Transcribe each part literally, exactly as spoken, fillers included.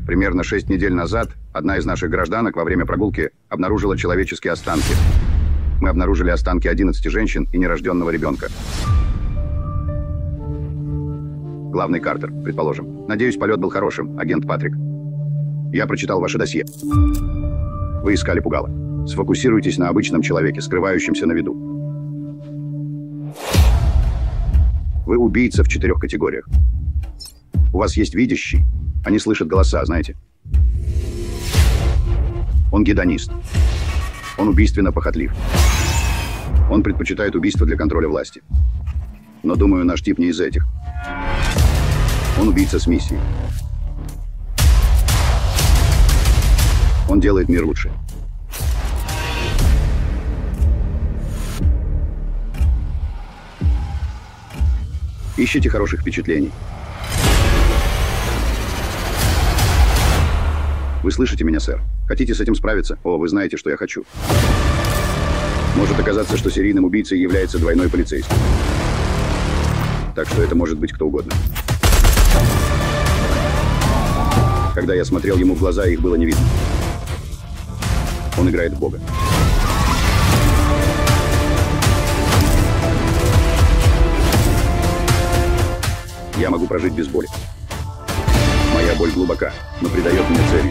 Примерно шесть недель назад одна из наших гражданок во время прогулки обнаружила человеческие останки. Мы обнаружили останки одиннадцати женщин и нерожденного ребенка. Главный Картер, предположим. Надеюсь, полет был хорошим, агент Патрик. Я прочитал ваше досье. Вы искали пугало. Сфокусируйтесь на обычном человеке, скрывающемся на виду. Вы убийца в четырех категориях. У вас есть видящий. Они слышат голоса, знаете. Он гедонист. Он убийственно похотлив. Он предпочитает убийство для контроля власти. Но, думаю, наш тип не из этих. Он убийца с миссией. Он делает мир лучше. Ищите хороших впечатлений. Вы слышите меня, сэр? Хотите с этим справиться? О, вы знаете, что я хочу. Может оказаться, что серийным убийцей является двойной полицейский. Так что это может быть кто угодно. Когда я смотрел ему в глаза, их было не видно. Он играет в Бога. Я могу прожить без боли. Моя боль глубока, но придает мне целью.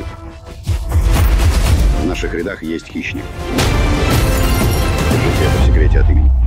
В наших рядах есть хищник. Держите это в секрете от имени.